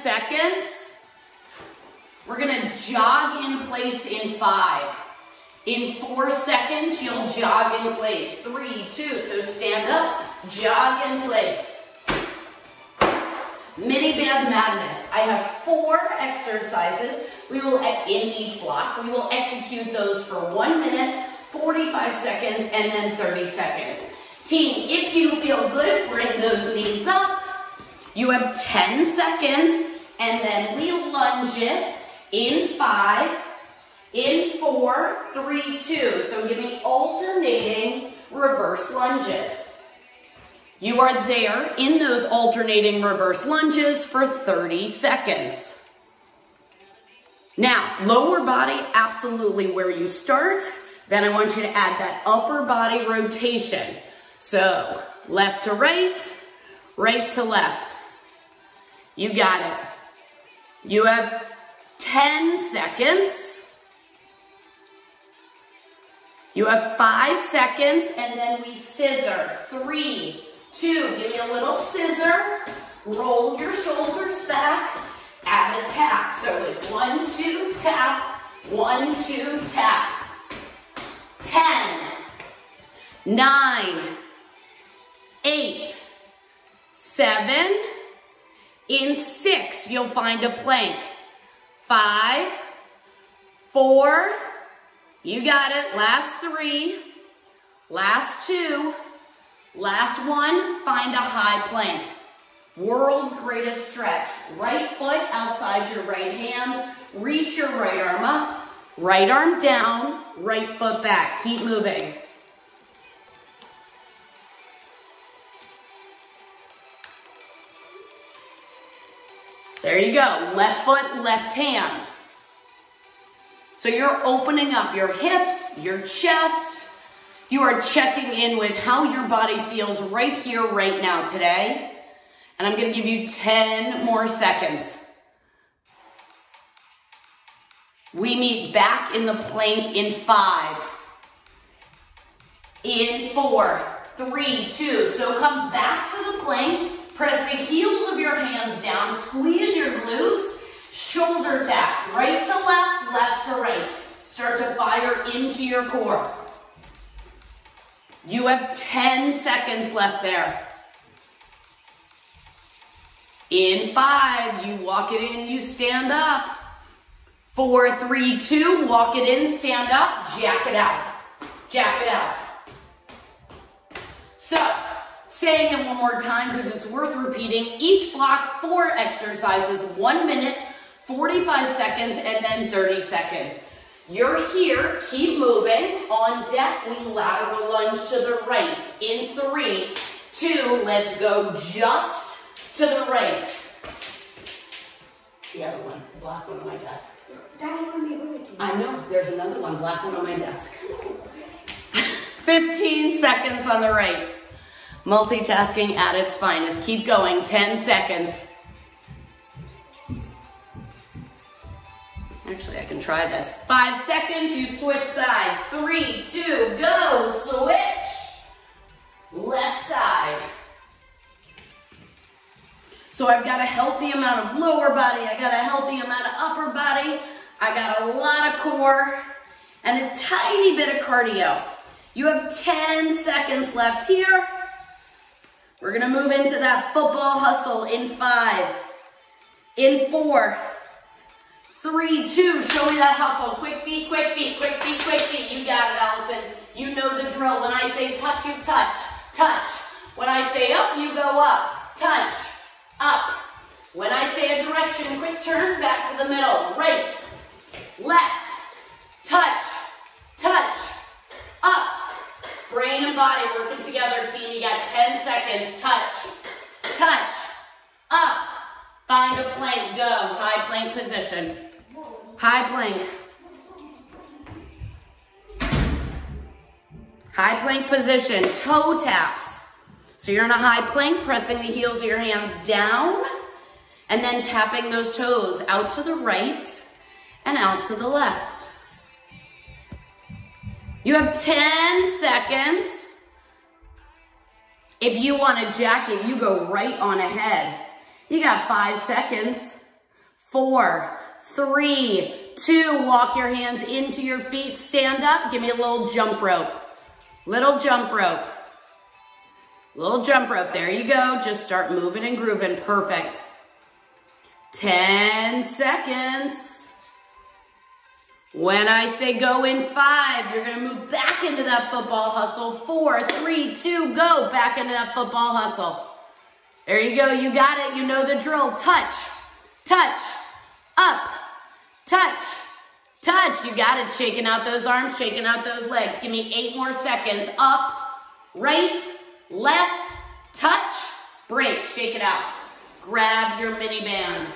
seconds. We're gonna jog in place in 5. In 4 seconds, you'll jog in place. 3, 2, so stand up, jog in place. Mini band madness. I have 4 exercises. We will, in each block, we will execute those for 1 minute, 45 seconds, and then 30 seconds. Team, if you feel good, bring those knees up. You have 10 seconds, and then we lunge it in 5, in 4, 3, 2. So give me alternating reverse lunges. You are there in those alternating reverse lunges for 30 seconds. Now, lower body, absolutely where you start. Then I want you to add that upper body rotation. So, left to right, right to left. You got it. You have 10 seconds. You have 5 seconds, and then we scissor. 3, 2, give me a little scissor. Roll your shoulders back. Add a tap. So it's 1, 2, tap. 1, 2, tap. 10, 9, 8, 7, in 6, you'll find a plank. 5, 4, you got it, last 3, last 2, last 1, find a high plank. World's greatest stretch. Right foot outside your right hand, reach your right arm up, right arm down, right foot back. Keep moving. There you go, left foot, left hand. So you're opening up your hips, your chest. You are checking in with how your body feels right here, right now today. And I'm gonna give you 10 more seconds. We meet back in the plank in 5, in 4, 3, 2. So come back to the plank. Press the heels of your hands down, squeeze your glutes, shoulder taps, right to left, left to right. Start to fire into your core. You have 10 seconds left there. In 5, you walk it in, you stand up. 4, 3, 2, walk it in, stand up, jack it out. Jack it out. So, saying it one more time because it's worth repeating. Each block, 4 exercises, 1 minute, 45 seconds, and then 30 seconds. You're here, keep moving. On deck, we lateral lunge to the right. In 3, 2, let's go just to the right. The other one, the black one on my desk. I know, there's another one, black one on my desk. 15 seconds on the right. Multitasking at its finest. Keep going, 10 seconds. Actually, I can try this. 5 seconds, you switch sides. 3, 2, go, switch. Left side. So I've got a healthy amount of lower body, I got a healthy amount of upper body, I got a lot of core, and a tiny bit of cardio. You have 10 seconds left here. We're gonna move into that football hustle in 5, in 4, 3, 2, show me that hustle. Quick feet, quick feet, quick feet, quick feet. You got it, Allison. You know the drill. When I say touch, you touch, touch. When I say up, you go up, touch, up. When I say a direction, quick turn, back to the middle, right, left, touch, touch, up. Brain and body working together, team. You got 10 seconds. Touch, touch, up. Find a plank, go. High plank position. High plank. High plank position, toe taps. So you're in a high plank, pressing the heels of your hands down, and then tapping those toes out to the right and out to the left. You have 10 seconds. If you want a jacket, you go right on ahead. You got 5 seconds. 4, 3, 2. Walk your hands into your feet. Stand up. Give me a little jump rope. Little jump rope. Little jump rope. There you go. Just start moving and grooving. Perfect. 10 seconds. When I say go in 5, you're going to move back into that football hustle. 4, 3, 2, go. Back into that football hustle. There you go. You got it. You know the drill. Touch, touch, up, touch, touch. You got it. Shaking out those arms, shaking out those legs. Give me 8 more seconds. Up, right, left, touch, break. Shake it out. Grab your mini band.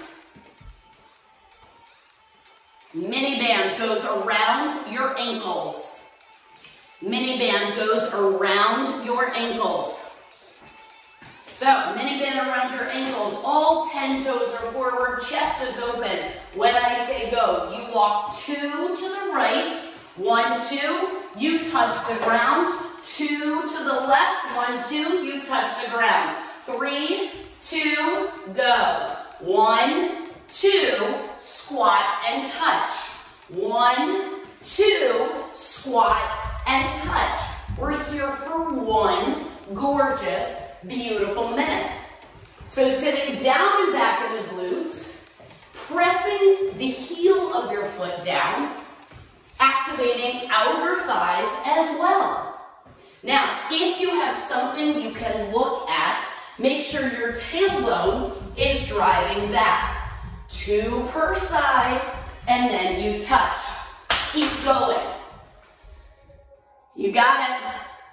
Mini band goes around your ankles. Mini band goes around your ankles. So, mini band around your ankles. All 10 toes are forward, chest is open. When I say go, you walk 2 to the right, 1, 2, you touch the ground. 2 to the left, 1, 2, you touch the ground. 3, 2, go. 1, 2, squat and touch. 1, 2, squat and touch. We're here for 1 gorgeous, beautiful minute. So sitting down and back in the glutes, pressing the heel of your foot down, activating outer thighs as well. Now, if you have something you can look at, make sure your tailbone is driving back. 2 per side, and then you touch. Keep going. You got it.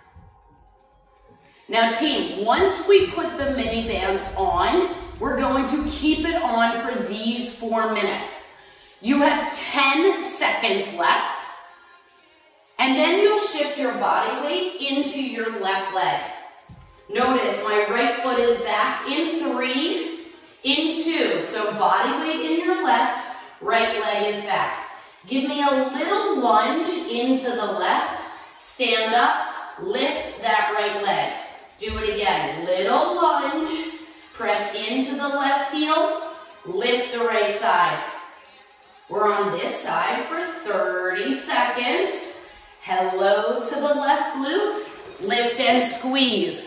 Now team, once we put the mini band on, we're going to keep it on for these 4 minutes. You have 10 seconds left, and then you'll shift your body weight into your left leg. Notice my right foot is back in 3, in 2, so body weight in your left, right leg is back. Give me a little lunge into the left, stand up, lift that right leg. Do it again, little lunge, press into the left heel, lift the right side. We're on this side for 30 seconds. Hello to the left glute, lift and squeeze.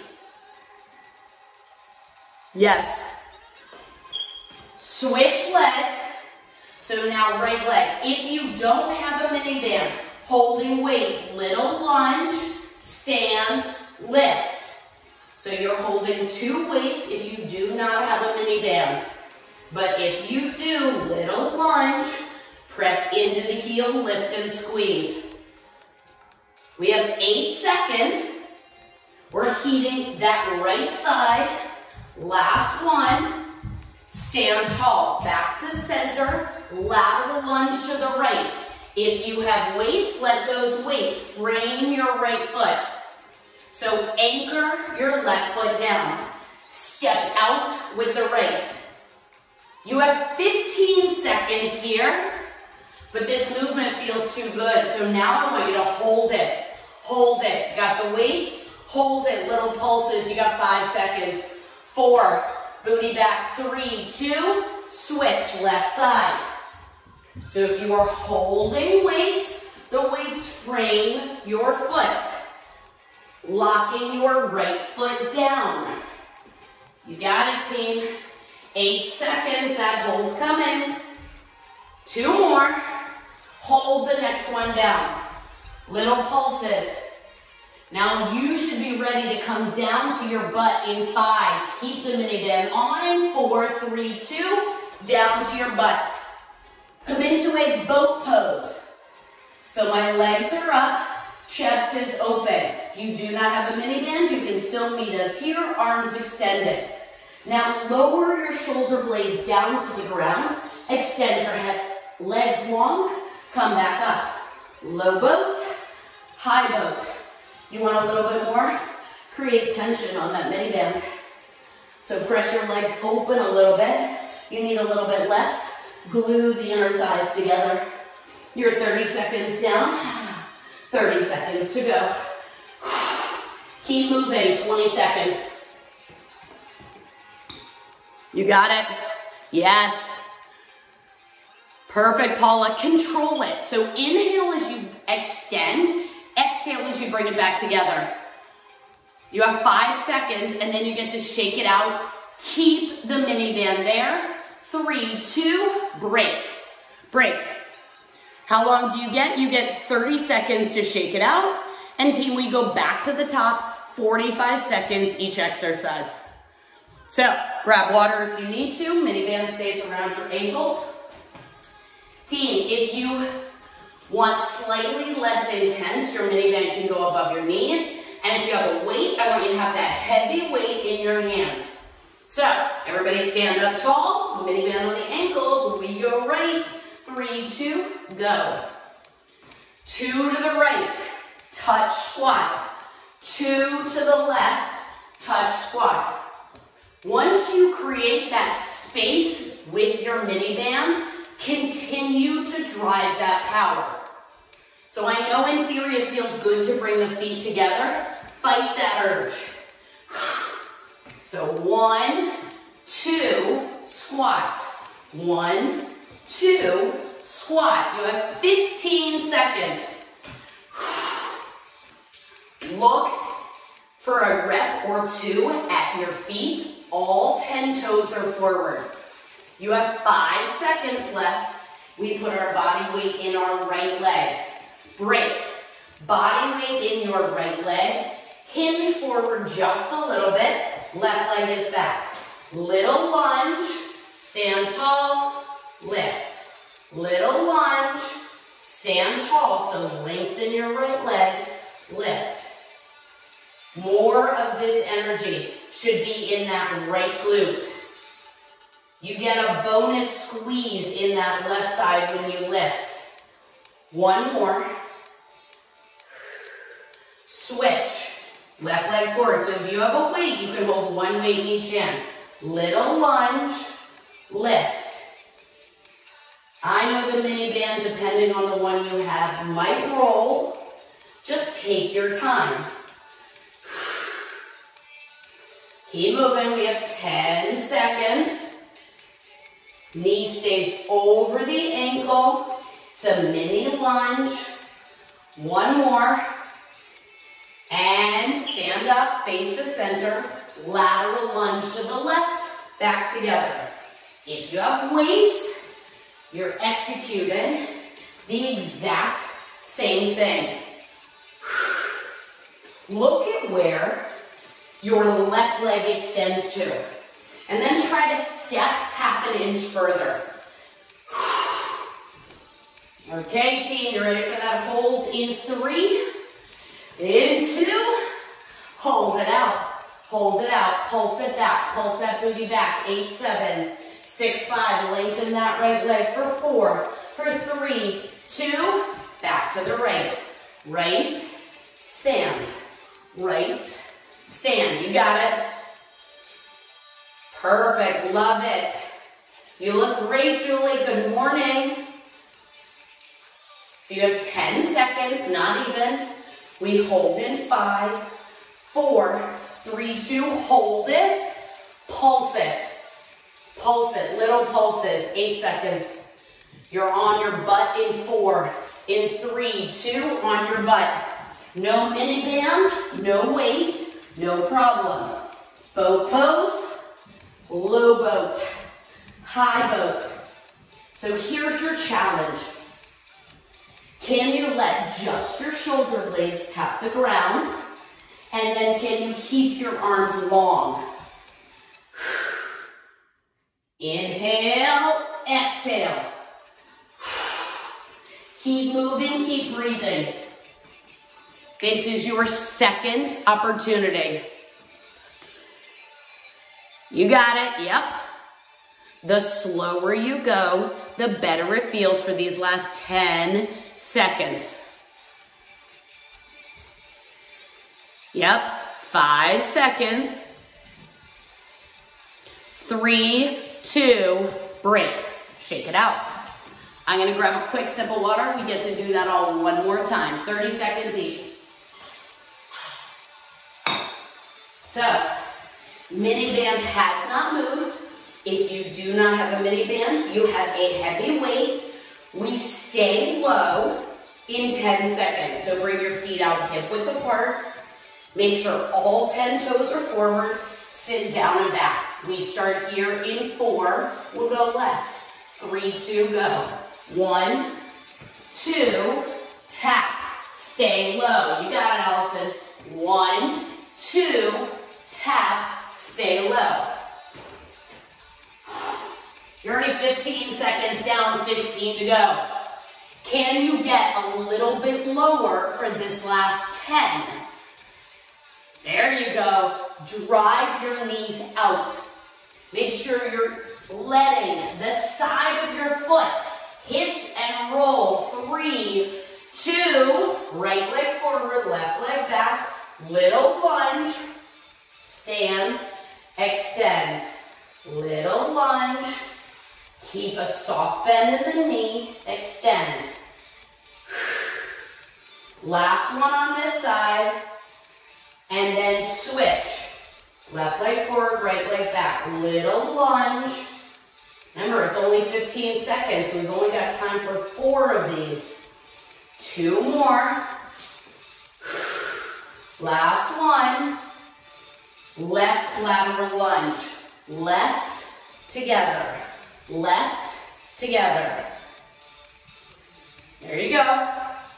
Yes. Switch legs. So now right leg. If you don't have a mini band, holding weights, little lunge, stand, lift. So you're holding 2 weights if you do not have a mini band. But if you do, little lunge, press into the heel, lift and squeeze. We have 8 seconds. We're heating that right side. Last one. Stand tall, back to center, lateral lunge to the right. If you have weights, let those weights frame your right foot. So anchor your left foot down. Step out with the right. You have 15 seconds here, but this movement feels too good. So now I want you to hold it. Hold it. You got the weights? Hold it. Little pulses. You got 5 seconds. 4. Booty back, 3, 2, switch, left side. So if you are holding weights, the weights frame your foot. Locking your right foot down. You got it, team. 8 seconds, that hold's coming. 2 more. Hold the next one down. Little pulses. Now you should be ready to come down to your butt in 5. Keep the mini band on in 4, 3, 2, down to your butt. Come into a boat pose. So my legs are up, chest is open. If you do not have a mini band, you can still meet us here, arms extended. Now lower your shoulder blades down to the ground, extend your head, legs long, come back up. Low boat, high boat. You want a little bit more? Create tension on that mini band. So press your legs open a little bit. You need a little bit less. Glue the inner thighs together. You're 30 seconds down. 30 seconds to go. Keep moving, 20 seconds. You got it? Yes. Perfect, Paula. Control it. So inhale as you extend, exhale as you bring it back together. You have 5 seconds, and then you get to shake it out. Keep the mini band there. 3, 2, break. Break. How long do you get? You get 30 seconds to shake it out. And team, we go back to the top, 45 seconds each exercise. So, grab water if you need to. Mini band stays around your ankles. Team, if you want slightly less intense, your mini band can go above your knees. And if you have a weight, I want you to have that heavy weight in your hands. So, everybody stand up tall, mini band on the ankles. We go right. 3, 2, go. 2 to the right, touch squat. 2 to the left, touch squat. Once you create that space with your mini band, continue to drive that power. So I know in theory it feels good to bring the feet together. Fight that urge. So 1, 2, squat. 1, 2, squat. You have 15 seconds. Look for a rep or 2 at your feet. All 10 toes are forward. You have 5 seconds left. We put our body weight in our right leg. Break. Body weight in your right leg. Hinge forward just a little bit. Left leg is back. Little lunge. Stand tall. Lift. Little lunge. Stand tall. So lengthen your right leg. Lift. More of this energy should be in that right glute. You get a bonus squeeze in that left side when you lift. 1 more. Switch. Left leg forward. So if you have a weight, you can hold 1 weight in each hand. Little lunge. Lift. I know the mini band, depending on the one you have, might roll. Just take your time. Keep moving. We have 10 seconds. Knee stays over the ankle. It's a mini lunge. 1 more. And stand up, face the center. Lateral lunge to the left, back together. If you have weights, you're executing the exact same thing. Look at where your left leg extends to. And then try to step half an inch further. Okay, team, you ready for that hold in 3, in 2, hold it out, hold it out, pulse it back, pulse that booty back, 8, 7, 6, 5, lengthen that right leg for 4, for 3, 2, back to the right, right, stand, right, stand, you got it. Perfect, love it. You look great, Julie, good morning. So you have 10 seconds, not even. We hold in 5, 4, 3, 2, hold it, pulse it. Pulse it, little pulses, 8 seconds. You're on your butt in 4, in 3, 2, on your butt. No mini band, no weight, no problem. Boat pose, low boat, high boat. So here's your challenge. Can you let just your shoulder blades tap the ground? And then can you keep your arms long? Inhale, exhale. Keep moving, keep breathing. This is your second opportunity. You got it, yep. The slower you go, the better it feels for these last 10 seconds. Yep, 5 seconds. 3, 2, break. Shake it out. I'm gonna grab a quick sip of water. We get to do that all one more time. 30 seconds each. So, mini band has not moved. If you do not have a mini band, you have a heavy weight We stay low in 10 seconds. So bring your feet out hip width apart. Make sure all 10 toes are forward. Sit down and back. We start here in 4. We'll go left. 3, 2, go. 1, 2, tap. Stay low. You got it, Allison. 1, 2, tap. Stay low. You're already 15 seconds down, 15 to go. Can you get a little bit lower for this last 10? There you go. Drive your knees out. Make sure you're letting the side of your foot hit and roll. 3, 2, right leg forward, left leg back, little lunge, stand, extend, little lunge, keep a soft bend in the knee, extend. Last one on this side, and then switch. Left leg forward, right leg back, little lunge. Remember, it's only 15 seconds, so we've only got time for 4 of these. 2 more. Last one. Left lateral lunge. Left, together. Left, together. There you go.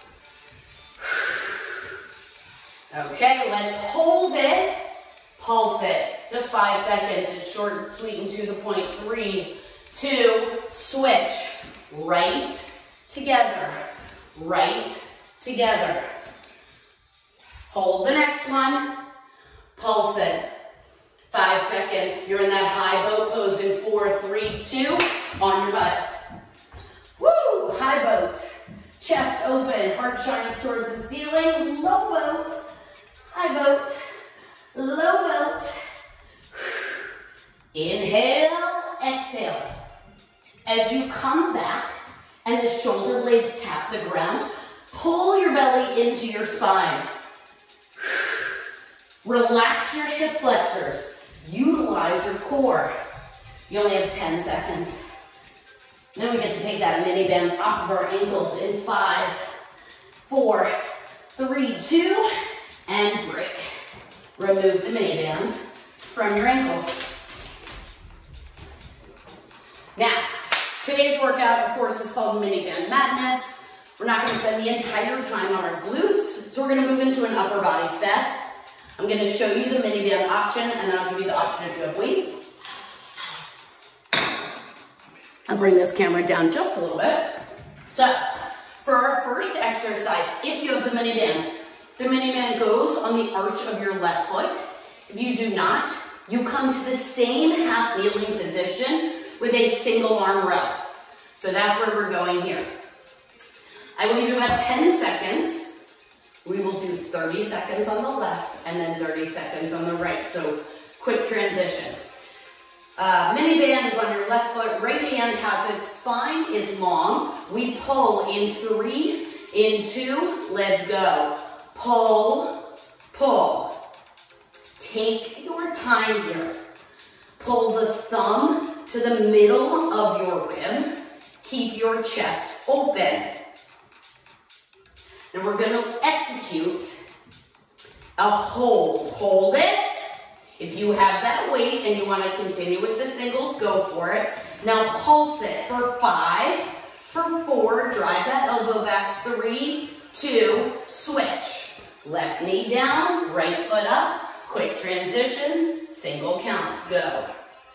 Okay, let's hold it. Pulse it. Just 5 seconds. It's short, sweet, and to the point. 3, 2, switch. Right, together. Right, together. Hold the next one. Pulse it. 5 seconds. You're in that high boat pose in 4, 3, 2. On your butt. Woo! High boat. Chest open. Heart shines towards the ceiling. Low boat. High boat. Low boat. Inhale. Exhale. As you come back and the shoulder blades tap the ground, pull your belly into your spine. Relax your hip flexors. Utilize your core. You only have 10 seconds. Then we get to take that mini band off of our ankles in 5, 4, 3, 2, and break. Remove the mini band from your ankles. Now, today's workout, of course, is called Mini Band Madness. We're not going to spend the entire time on our glutes, so we're going to move into an upper body set. I'm going to show you the mini band option, and then I'll give you the option if you have weights. I'll bring this camera down just a little bit. So, for our first exercise, if you have the mini band goes on the arch of your left foot. If you do not, you come to the same half kneeling position with a single arm row. So that's where we're going here. I will give you about 10 seconds. We will do 30 seconds on the left and then 30 seconds on the right. So quick transition. Mini band is on your left foot. Right hand has its spine is long. We pull in 3, in 2, let's go. Pull, pull. Take your time here. Pull the thumb to the middle of your rib. Keep your chest open. And we're going to execute a hold. Hold it. If you have that weight and you want to continue with the singles, go for it. Now pulse it for 5, for 4, drive that elbow back, 3, 2, switch. Left knee down, right foot up, quick transition, single counts, go.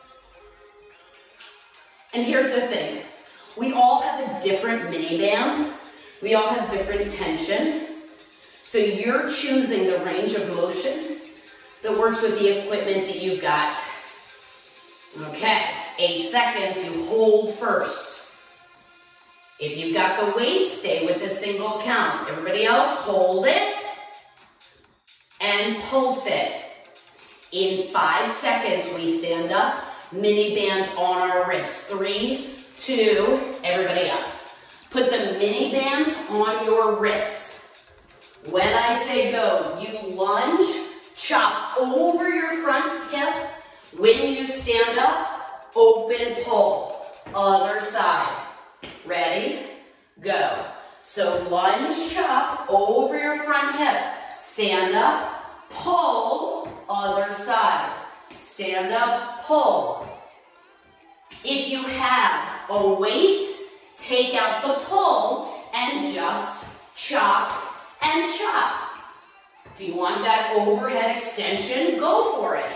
And here's the thing, we all have a different mini band. We all have different tension. So you're choosing the range of motion that works with the equipment that you've got. Okay, 8 seconds, you hold first. If you've got the weight, stay with the single counts. Everybody else, hold it and pulse it. In 5 seconds, we stand up, mini band on our wrist. 3, 2, everybody up. Put the mini band on your wrists. When I say go, you lunge, chop over your front hip. When you stand up, open pull. Other side. Ready? go. So lunge, chop over your front hip. Stand up, pull, other side. Stand up, pull. If you have a weight, take out the pull and just chop and chop. If you want that overhead extension, go for it.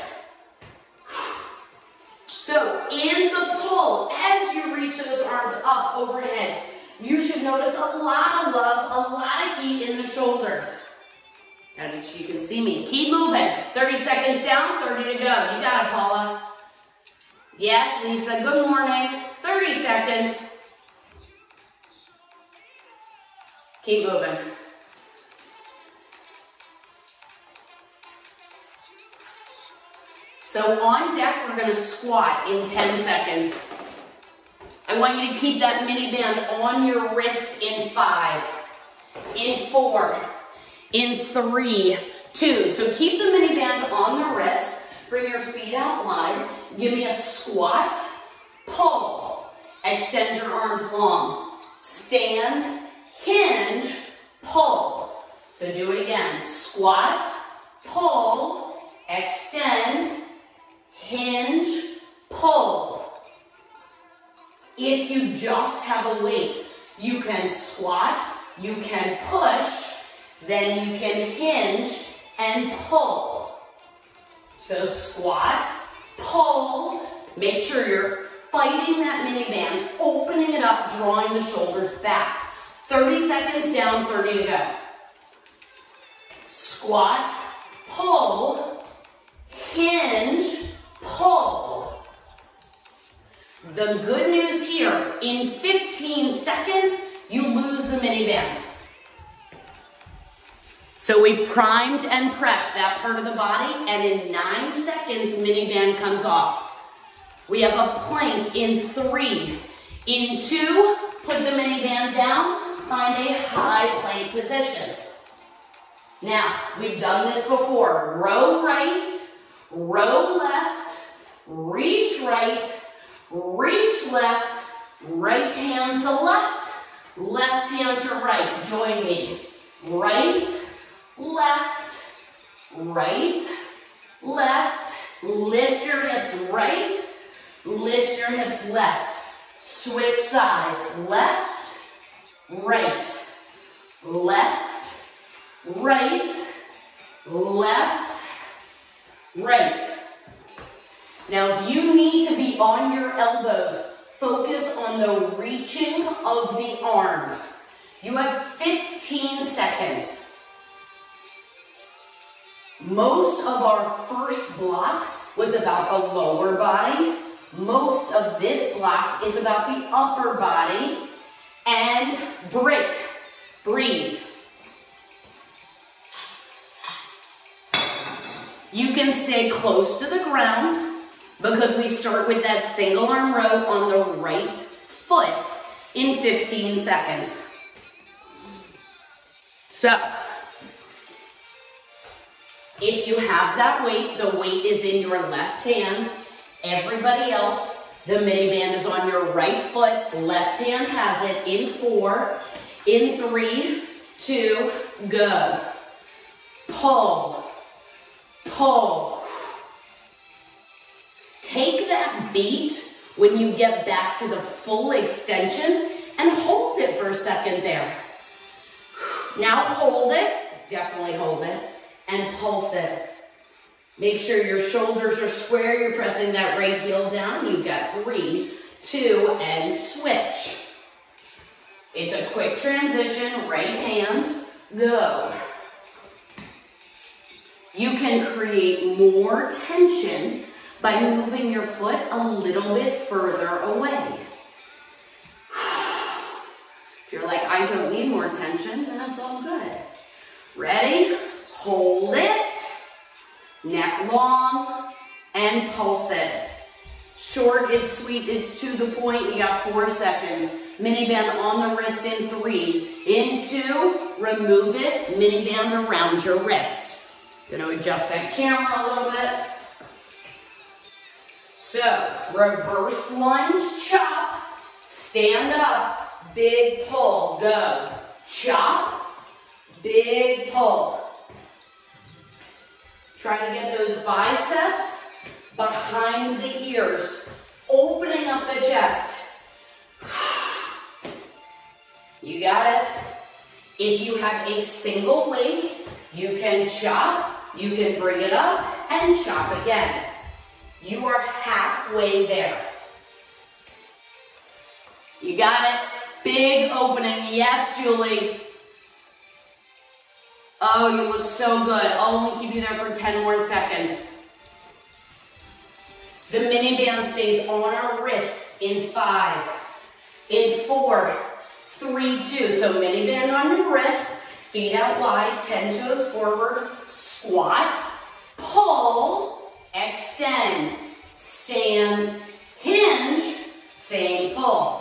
So in the pull, as you reach those arms up overhead, you should notice a lot of love, a lot of heat in the shoulders. Gotta make sure you can see me. Keep moving. 30 seconds down, 30 to go. You got it, Paula. Yes, Lisa, good morning. 30 seconds. Keep moving. So on deck, we're gonna squat in 10 seconds. I want you to keep that mini band on your wrists in 5, in 4, in 3, 2. So keep the mini band on the wrist. Bring your feet out wide. Give me a squat, pull. Extend your arms long. Stand, hinge, pull. So do it again. Squat, pull, extend, hinge, pull. If you just have a weight, you can squat, you can push, then you can hinge and pull. So squat, pull, make sure you're fighting that mini band, opening it up, drawing the shoulders back. 30 seconds down, 30 to go. Squat, pull, hinge, pull. The good news here, in 15 seconds, you lose the mini band. So we primed and prepped that part of the body, and in 9 seconds, mini band comes off. We have a plank in 3. In 2, put the mini band down, find a high plank position. Now, we've done this before. Row right, row left, reach right, reach left, right hand to left hand to right. Join me. Right, left, right, left. Lift your hips right, lift your hips left. Switch sides. Left, right, left, right, left, right. Now, if you need to be on your elbows, focus on the reaching of the arms. You have 15 seconds. Most of our first block was about the lower body. Most of this block is about the upper body. And break. Breathe. You can stay close to the ground, because we start with that single arm row on the right foot in 15 seconds. So, if you have that weight, the weight is in your left hand. Everybody else, the mini band is on your right foot. Left hand has it in 4, in 3, 2, go. Pull, pull. Take that beat when you get back to the full extension and hold it for a second there. Now hold it, definitely hold it, and pulse it. Make sure your shoulders are square, you're pressing that right heel down. You've got 3, 2, and switch. It's a quick transition, right hand, go. You can create more tension by moving your foot a little bit further away. If you're like, I don't need more tension, that's all good. Ready? Hold it. Neck long, and pulse it. Short, it's sweet, it's to the point. You got 4 seconds. Mini band on the wrist in 3. In 2, remove it. Mini band around your wrists. Gonna adjust that camera a little bit. So, reverse lunge, chop, stand up, big pull, go. Chop, big pull. Try to get those biceps behind the ears, opening up the chest. You got it? If you have a single weight, you can chop, you can bring it up and chop again. You are halfway there. You got it? Big opening. Yes, Julie. Oh, you look so good. I'll only keep you there for 10 more seconds. The mini band stays on our wrists in 5, in 4, 3, 2. So mini band on your wrists, feet out wide, 10 toes forward, squat, pull, extend, stand, hinge, same pull.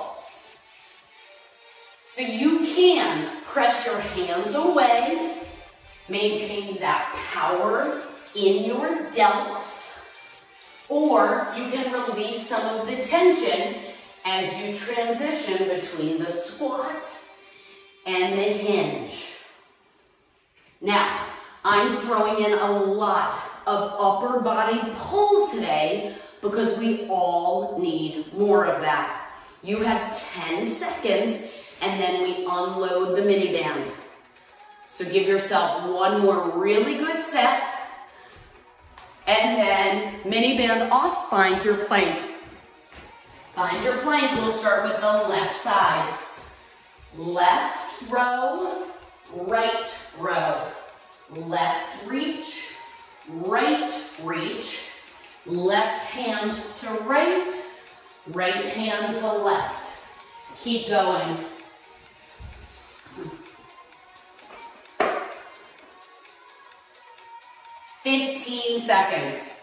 So you can press your hands away, maintain that power in your delts, or you can release some of the tension as you transition between the squat and the hinge. Now, I'm throwing in a lot of upper body pull today because we all need more of that. You have 10 seconds and then we unload the mini band. So give yourself one more really good set and then mini band off, find your plank. Find your plank, we'll start with the left side. Left row, right row. Left reach, right reach. Left hand to right, right hand to left. Keep going. "15 seconds.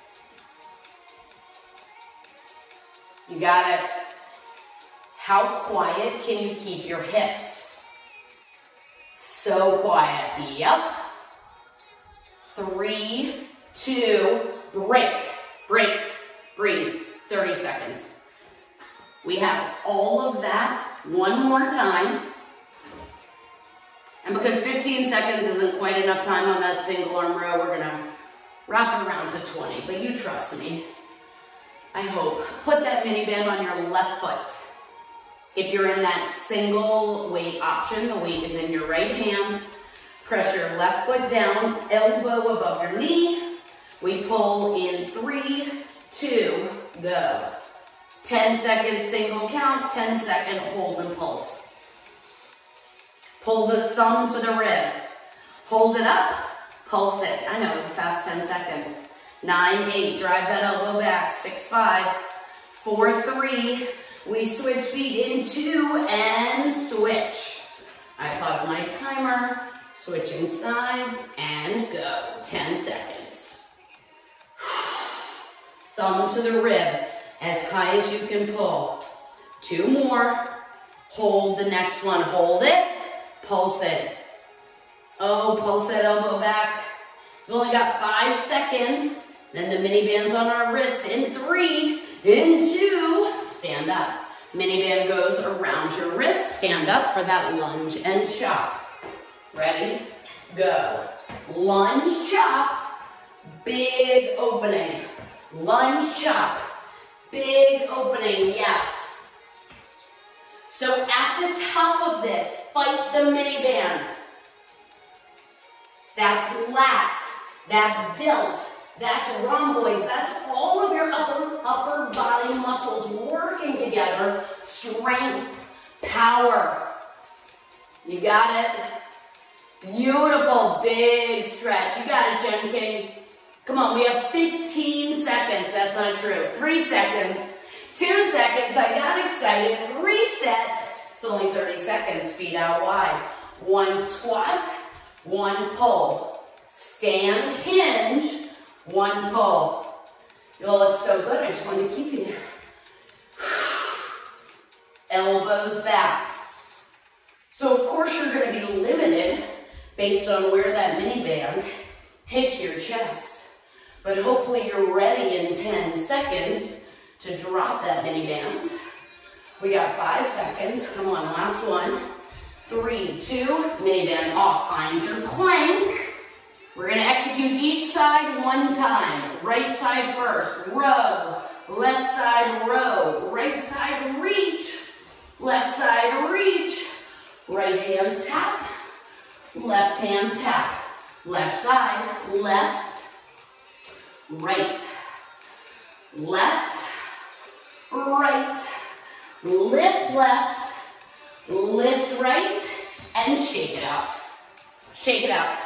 You got it. How quiet can you keep your hips? So quiet. Yep. 3, 2, break, break, breathe. 30 seconds. We have all of that one more time. And because 15 seconds isn't quite enough time on that single arm row, we're gonna wrap it around to 20, but you trust me. I hope. Put that mini band on your left foot. If you're in that single weight option, the weight is in your right hand. Press your left foot down, elbow above your knee. We pull in 3, 2, go. 10 seconds single count, 10-second hold and pulse. Pull the thumb to the rib. Hold it up, pulse it. I know, it was a fast 10 seconds. 9, 8, drive that elbow back. 6, 5, 4, 3. We switch feet in 2 and switch. I pause my timer, switching sides and go. 10 seconds. Thumb to the rib, as high as you can pull. 2 more. Hold the next one, hold it, pulse it. Oh, pulse that elbow back. We've only got 5 seconds. Then the mini band's on our wrist in 3, in 2, stand up. Mini band goes around your wrist, stand up for that lunge and chop. Ready? Go. Lunge, chop, big opening. Lunge, chop, big opening, yes. So at the top of this, fight the mini band. That's lats, that's delts, that's rhomboids, that's all of your upper body muscles working together. Strength, power. You got it? Beautiful, big stretch. You got it, Jen King. Come on, we have 15 seconds. That's not true. 3 seconds. 2 seconds. I got excited. Reset. It's only 30 seconds. Feet out wide. 1 squat, 1 pull. Stand, hinge, 1 pull. You all look so good. I just want to keep you there. Elbows back. So of course you're going to be limited based on where that mini band hits your chest. But hopefully you're ready in 10 seconds to drop that mini band, We got 5 seconds. Come on, last one. 3, 2, mini band off. Find your plank. We're gonna execute each side one time. Right side first, row. Left side, row. Right side, reach. Left side, reach. Right hand, tap. Left hand, tap. Left side, left. Right. Left. Right. Lift left. Lift right. And shake it out. Shake it out.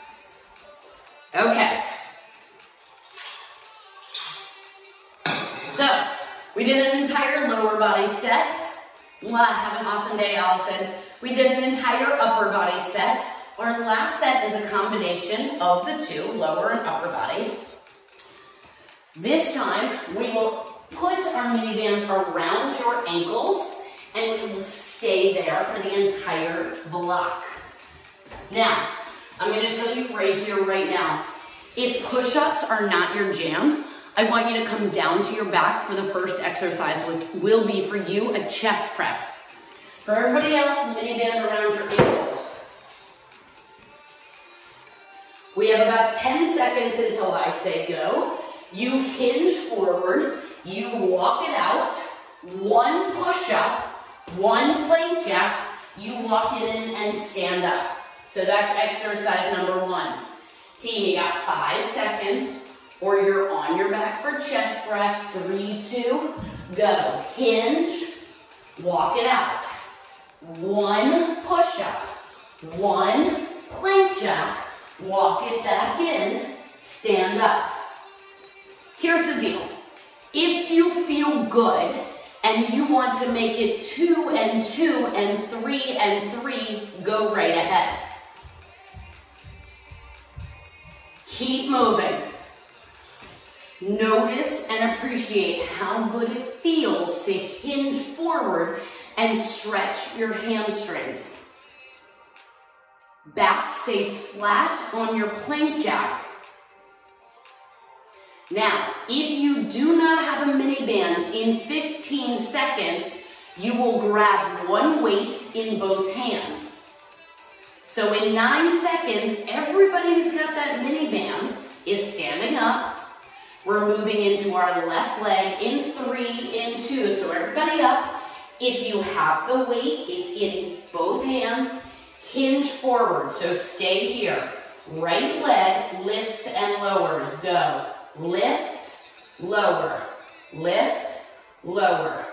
Okay. So, we did an entire lower body set. Have an awesome day, Allison. We did an entire upper body set. Our last set is a combination of the two, lower and upper body. This time, we will put our mini band around your ankles and we will stay there for the entire block. Now, I'm going to tell you right here, right now, if push-ups are not your jam, I want you to come down to your back for the first exercise, which will be for you a chest press. For everybody else, mini band around your ankles. We have about 10 seconds until I say go. You hinge forward, you walk it out, one push-up, one plank jack, you walk it in and stand up. So that's exercise number 1. Team, you got 5 seconds, or you're on your back for chest press. 3, 2, go. Hinge, walk it out. 1 push-up, 1 plank jack, walk it back in, stand up. Here's the deal. If you feel good and you want to make it 2 and 2 and 3 and 3, go right ahead. Keep moving. Notice and appreciate how good it feels to hinge forward and stretch your hamstrings. Back stays flat on your plank jack. Now, if you do not have a mini band in 15 seconds, you will grab one weight in both hands. So in 9 seconds, everybody who's got that mini band is standing up. We're moving into our left leg in 3, in 2. So everybody up. If you have the weight, it's in both hands. Hinge forward, so stay here. Right leg lifts and lowers. Go. Lift, lower, lift, lower.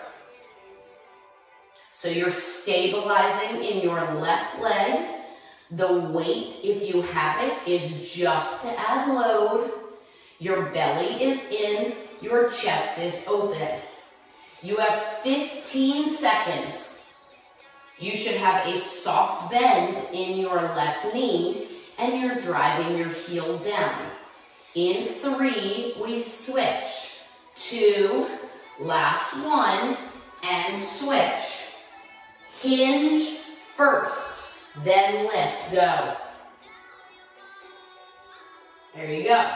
So you're stabilizing in your left leg. The weight, if you have it, is just to add load. Your belly is in, your chest is open. You have 15 seconds. You should have a soft bend in your left knee and you're driving your heel down. In 3, we switch. 2, last 1, and switch. Hinge first, then lift, go. There you go.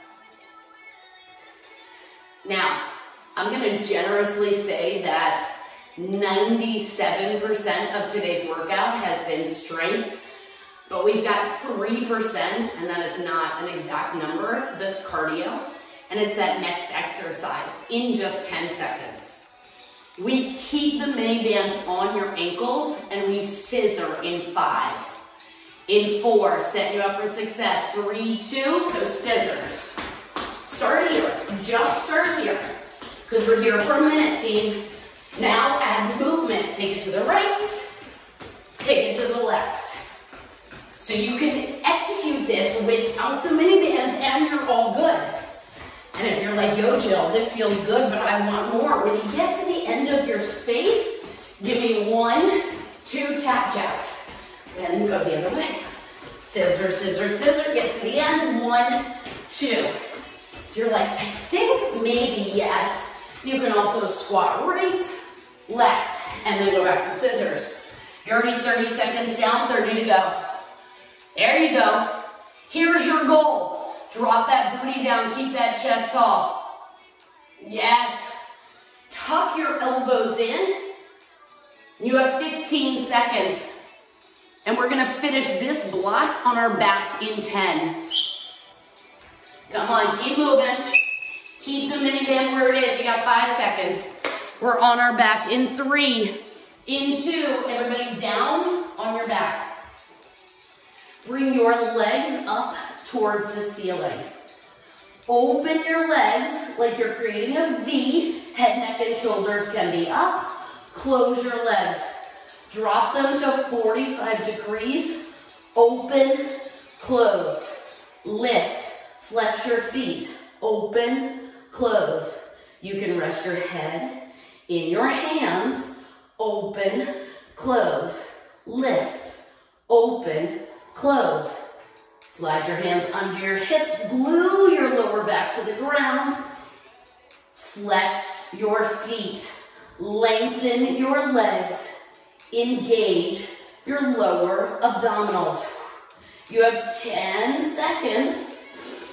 Now, I'm going to generously say that 97% of today's workout has been strength, but we've got 3%, and that is not an exact number, that's cardio, and it's that next exercise in just 10 seconds. We keep the mini band on your ankles, and we scissor in 5. In 4, set you up for success. 3, 2, so scissors. Start here, just start here, because we're here for a minute, team. Now add movement, take it to the right, take it to the left. So you can execute this without the mini band and you're all good. And if you're like, yo Jill, this feels good, but I want more. When you get to the end of your space, give me 1, 2 tap jacks. Then go the other way. Scissor, scissor, scissor, get to the end, 1, 2. If you're like, I think maybe yes, you can also squat right, left, and then go back to scissors. You're already 30 seconds down, 30 to go. There you go. Here's your goal. Drop that booty down, keep that chest tall. Yes. Tuck your elbows in, You have 15 seconds. And we're gonna finish this block on our back in 10. Come on, keep moving. Keep the mini band where it is. You got 5 seconds. We're on our back in 3, in 2. Everybody down on your back. Bring your legs up towards the ceiling. Open your legs like you're creating a V. Head, neck, and shoulders can be up. Close your legs. Drop them to 45 degrees. Open, close. Lift, flex your feet. Open, close. You can rest your head in your hands. Open, close. Lift, open, close. Slide your hands under your hips. Glue your lower back to the ground. Flex your feet. Lengthen your legs. Engage your lower abdominals. You have 10 seconds.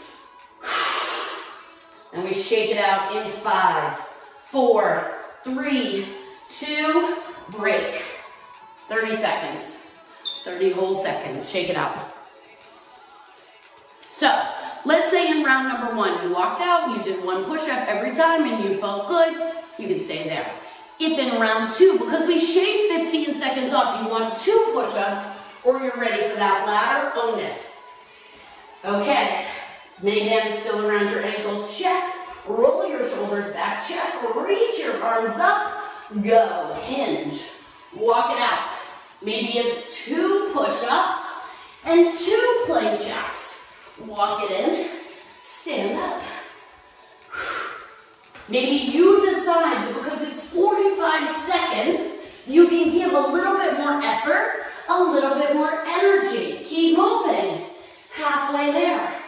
And we shake it out in 5, 4, 3, 2, break. 30 seconds. 30 whole seconds. Shake it out. So, let's say in round number 1, you walked out, you did 1 push-up every time and you felt good, you can stay there. If in round 2, because we shaved 15 seconds off, you want 2 push-ups or you're ready for that ladder, own it. Okay, mini band is still around your ankles, check. Roll your shoulders back, check. Reach your arms up, go. Hinge, walk it out. Maybe it's 2 push-ups and 2 plank jacks. Walk it in, stand up. Maybe you decide that because it's 45 seconds, you can give a little bit more effort, a little bit more energy. Keep moving. Halfway there.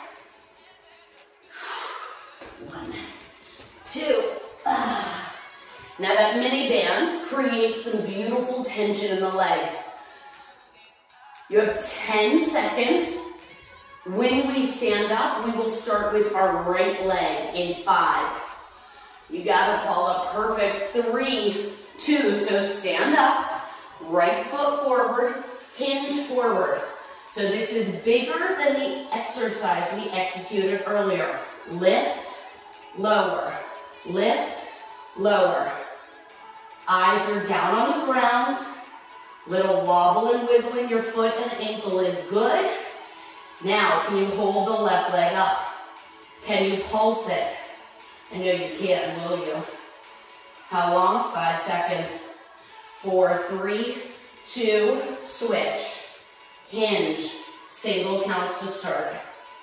1, 2. Now that mini band creates some beautiful tension in the legs. You have 10 seconds. When we stand up, we will start with our right leg in 5. You gotta pull up perfect. 3, 2, so stand up, right foot forward, hinge forward. So this is bigger than the exercise we executed earlier. Lift, lower, lift, lower. Eyes are down on the ground. Little wobble and wiggle in your foot and ankle is good. Now, can you hold the left leg up? Can you pulse it? I know you can, will you? How long? 5 seconds. 4, 3, 2, switch. Hinge. Single counts to start.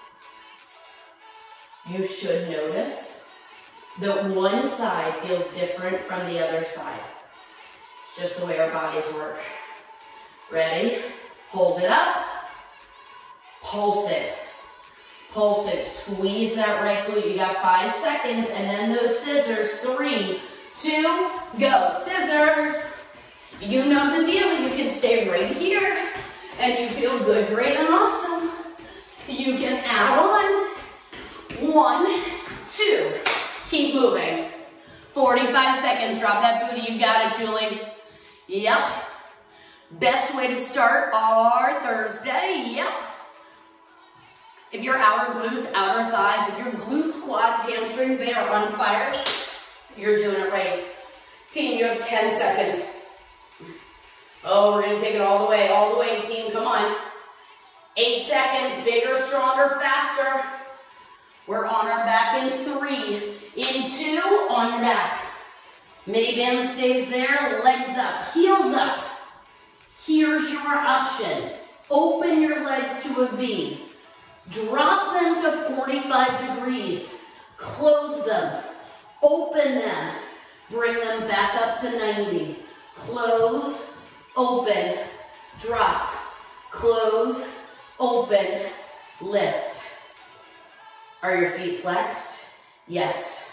You should notice that one side feels different from the other side. It's just the way our bodies work. Ready? Hold it up. Pulse it. Pulse it. Squeeze that right glute. You got 5 seconds, and then those scissors. 3, 2, go. Scissors. You know the deal. You can stay right here, and you feel good, great, and awesome. You can add on. 1, 2. Keep moving. 45 seconds. Drop that booty. You got it, Julie. Yep. Best way to start our Thursday. Yep. If your outer glutes, outer thighs, if your glutes, quads, hamstrings, they are on fire, you're doing it right. Team, you have 10 seconds. Oh, we're gonna take it all the way, team, come on. 8 seconds, bigger, stronger, faster. We're on our back in 3, in 2, on your back. Mini band stays there, legs up, heels up. Here's your option. Open your legs to a V. Drop them to 45 degrees. Close them. Open them. Bring them back up to 90. Close, open, drop. Close, open, lift. Are your feet flexed? Yes.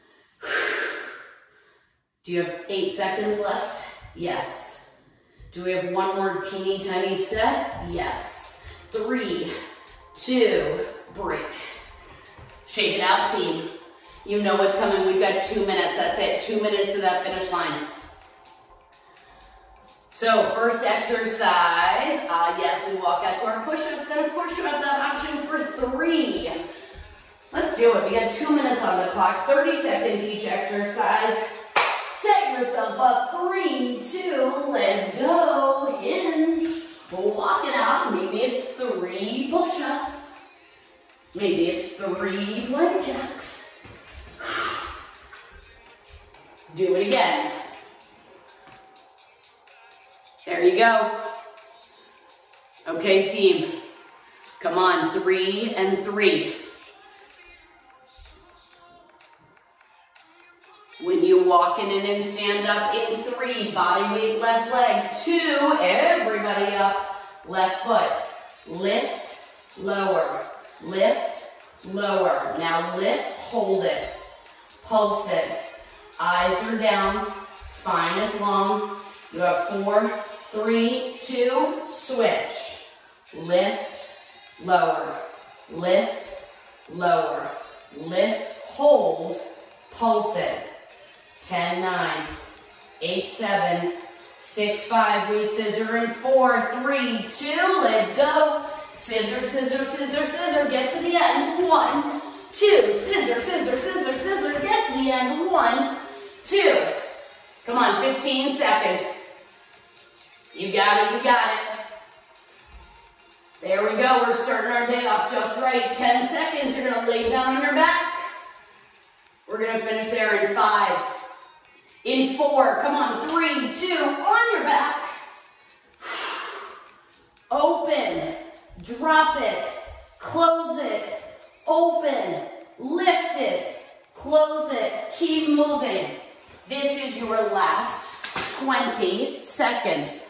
Do you have 8 seconds left? Yes. Do we have one more teeny tiny set? Yes. 3, 2, break. Shake it out, team. You know what's coming. We've got 2 minutes. That's it. 2 minutes to that finish line. So first exercise, yes, we walk out to our push-ups, and of course you have that option for 3. Let's do it. We got 2 minutes on the clock, 30 seconds each exercise. Set yourself up, 3, 2, let's go, hinge. Walk it out, maybe it's 3 push-ups. Maybe it's 3 plank jacks. Do it again. There you go. Okay, team. Come on, 3 and 3. When you walk in and stand up in 3, body weight left leg. 2, everybody up, left foot. Lift, lower, lift, lower. Now lift, hold it, pulse it. Eyes are down, spine is long. You have 4, 3, 2, switch. Lift, lower, lift, lower, lift, hold, pulse it. 10, 9, 8, 7, 6, 5, we scissor in 4, 3, 2, let's go. Scissor, scissor, scissor, scissor, get to the end. 1, 2, scissor, scissor, scissor, scissor, get to the end. 1, 2. Come on, 15 seconds. You got it, you got it. There we go, we're starting our day off just right. 10 seconds, you're gonna lay down on your back. We're gonna finish there in 5, in 4, come on, 3, 2, on your back. Open, drop it, close it, open, lift it, close it, keep moving. This is your last 20 seconds.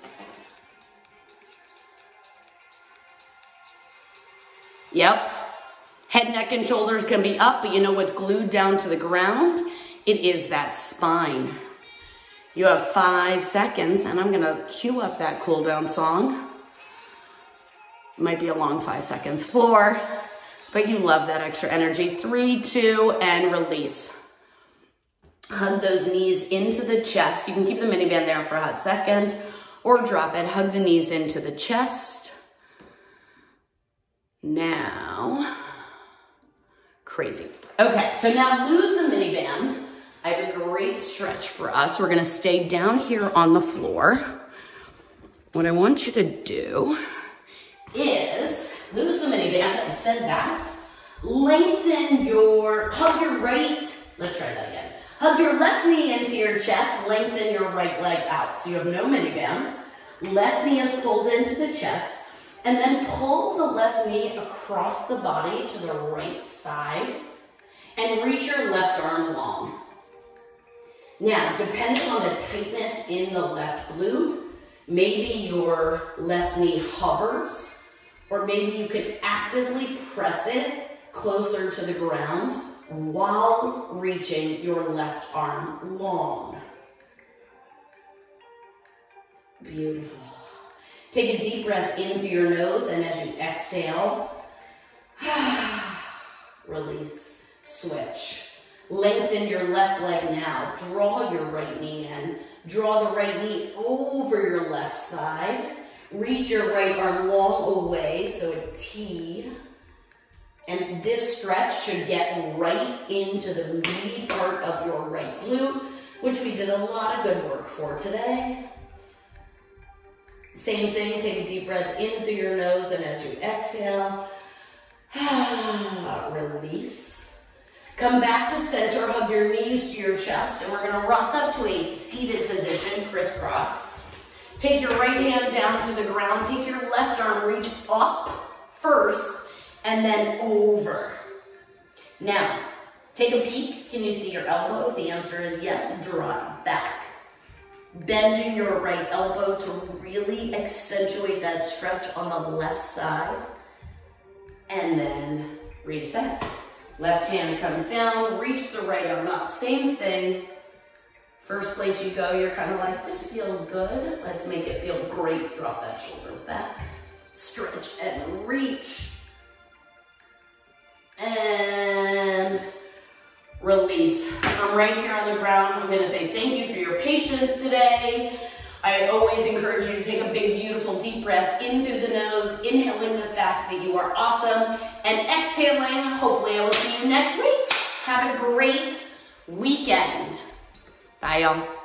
Yep. Head, neck, and shoulders can be up, but you know what's glued down to the ground? It is that spine. You have 5 seconds, and I'm gonna cue up that cool down song. It might be a long 5 seconds. 4, but you love that extra energy. 3, 2, and release. Hug those knees into the chest. You can keep the mini band there for a hot second, or drop it. Hug the knees into the chest. Now, crazy. Okay, so now lose the mini band. I have a great stretch for us. We're gonna stay down here on the floor. What I want you to do is lose the mini band. I said that. Lengthen hug your right, let's try that again. Hug your left knee into your chest, lengthen your right leg out. So you have no mini band. Left knee is pulled into the chest. And then pull the left knee across the body to the right side and reach your left arm long. Now, depending on the tightness in the left glute, maybe your left knee hovers, or maybe you could actively press it closer to the ground while reaching your left arm long. Beautiful. Take a deep breath in through your nose, and as you exhale, release, switch. Lengthen your left leg now. Draw your right knee in. Draw the right knee over your left side. Reach your right arm long away, so a T. And this stretch should get right into the meaty part of your right glute, which we did a lot of good work for today. Same thing, take a deep breath in through your nose, and as you exhale, release. Come back to center, hug your knees to your chest, and we're gonna rock up to a seated position, crisscross. Take your right hand down to the ground, take your left arm, reach up first, and then over. Now, take a peek. Can you see your elbow? If the answer is yes, draw it back. Bending your right elbow to really accentuate that stretch on the left side. And then reset. Left hand comes down, reach the right arm up. Same thing. First place you go, you're kind of like, this feels good. Let's make it feel great. Drop that shoulder back. Stretch and reach. And release. I'm right here on the ground. I'm gonna say thank you for your patience today. I always encourage you to take a big, beautiful, deep breath in through the nose, inhaling the fact that you are awesome, and exhaling. Hopefully I will see you next week. Have a great weekend. Bye, y'all.